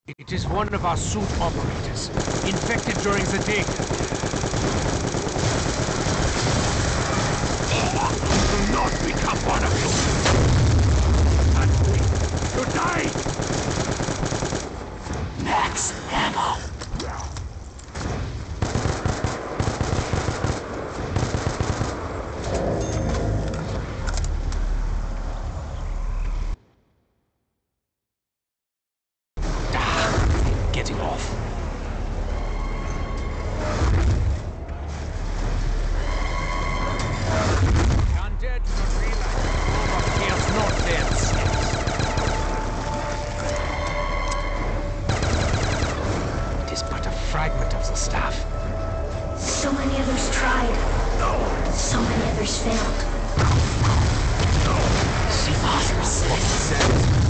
It is one of our suit operators, infected during the takeover. Do not become one of you! Touch me! You die! Max ammo! Getting off. Undead do not realize that robot cares not their sex. It is but a fragment of the staff. So many others tried. No! So many others failed. No! See what he says.